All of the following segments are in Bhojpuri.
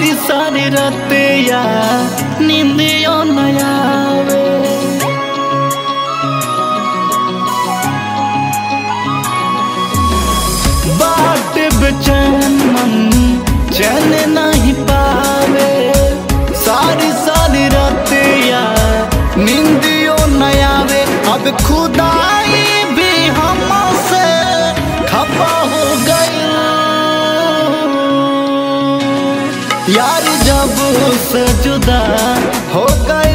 सारी सारी रतिया नींदियों न आवे। बाट बेचैन मन चैन नहीं पावे। सारी सारी रतिया नींदियों न आवे। अब खुदाई भी हमसे खफा हो गई। यार जब से जुदा हो गई।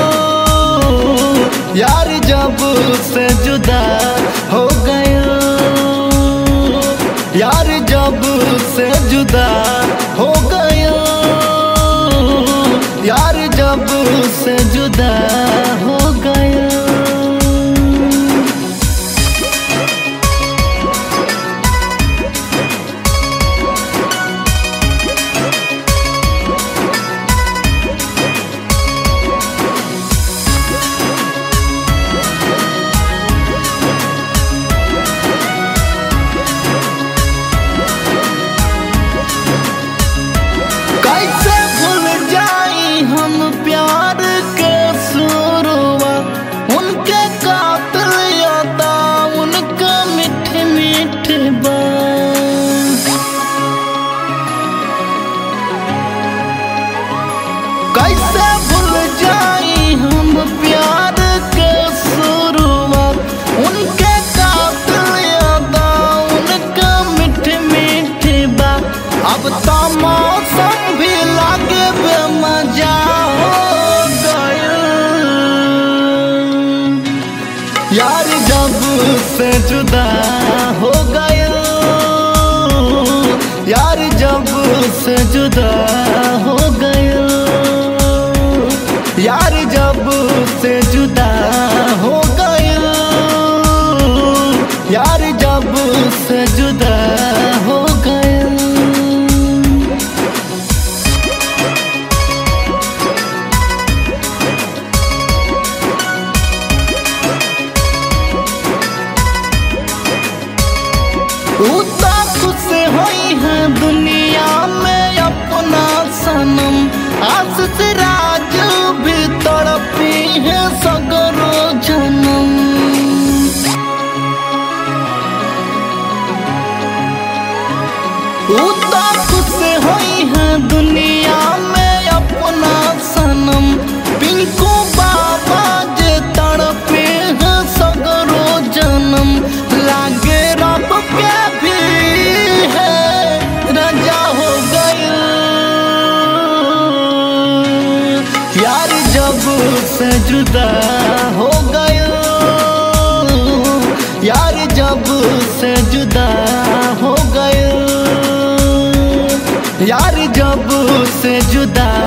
यार जब से जुदा हो गई। यार जब से जुदा हो गई। यार जब से जुदा हो गई। कैसे भूल जाई हम प्यार के शुरुआत। उनके कातिल यादा उनका मीठे मीठे बात। कैसे भूल जाई हम प्यार के शुरुआत। उनके कातिल यादा उनका मीठे मीठे बात। अब तो मौसम भी लागे बेमजा हो गया। यार जब से जुदा हो गया। यार जब से जुदा हो गया। यार जब से जुदा हो गया। यार जब से जुदा हो गया। उतना खुश हुई है दुनिया में अपना सनम। आशीष राज भी तड़पी है सगरो जन्म। उतना खुश हुई है दुनिया में अपना सनम। पिंकू बाबा जे तड़पे है सगरो जन्म। लागे रब के भी है रजा हो गई। यार जब से जुदा हो गई। यार जब से जुदा हो गई। यार जब से जुदा